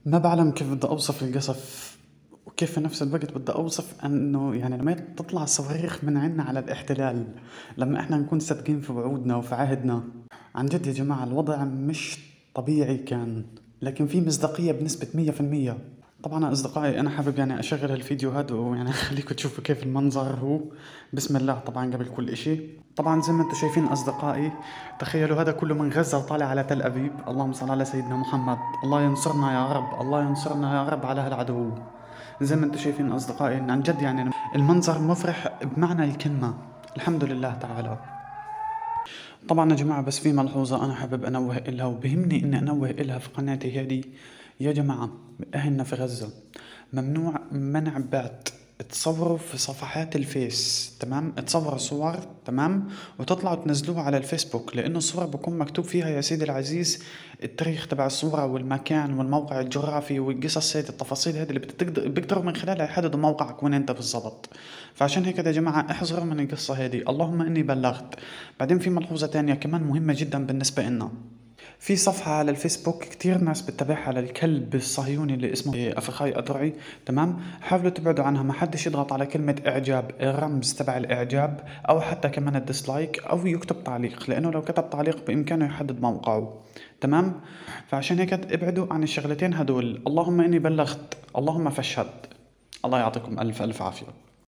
ما بعلم كيف بدي أوصف القصف، وكيف في نفس الوقت بدي أوصف إنه يعني لما تطلع صواريخ من عنا على الاحتلال، لما إحنا نكون صادقين في وعودنا وفي عهدنا. عن جد يا جماعة الوضع مش طبيعي كان، لكن في مصداقية بنسبة 100%. طبعا أصدقائي أنا حابب يعني أشغل هالفيديو هذا ويعني أخليكم تشوفوا كيف المنظر هو. بسم الله طبعا قبل كل إشي. طبعا زي ما انتم شايفين أصدقائي، تخيلوا هذا كله من غزة وطالع على تل أبيب. اللهم صل على سيدنا محمد. الله ينصرنا يا رب، الله ينصرنا يا رب على هالعدو. زي ما انتم شايفين أصدقائي عن جد يعني المنظر مفرح بمعنى الكلمة. الحمد لله تعالى. طبعا يا جماعة بس في ملحوظة أنا حابب أنوه إلها وبهمني إني أنوه إلها في قناتي هذه. يا جماعة أهلنا في غزة ممنوع منع بعت تصوروا في صفحات الفيس، تمام؟ تصوروا صور، تمام، وتطلعوا تنزلوها على الفيسبوك، لأنه الصورة بكون مكتوب فيها يا سيدي العزيز التاريخ تبع الصورة والمكان والموقع الجغرافي والقصص هذه التفاصيل هذه اللي بيقدروا من خلالها يحددوا موقعك وين انت بالضبط. فعشان هيك يا جماعة احذروا من القصة هذه. اللهم اني بلغت. بعدين في ملحوظة تانية كمان مهمة جدا بالنسبة لنا. في صفحة على الفيسبوك كتير ناس بتتابعها للكلب الصهيوني اللي اسمه أفخاي أدرعي، تمام؟ حاولوا تبعدوا عنها، ما حدش يضغط على كلمة إعجاب، الرمز تبع الإعجاب، أو حتى كمان الديسلايك، أو يكتب تعليق، لأنه لو كتب تعليق بإمكانه يحدد موقعه، تمام؟ فعشان هيك ابعدوا عن الشغلتين هدول. اللهم إني بلغت، اللهم فاشهد. الله يعطيكم ألف ألف عافية.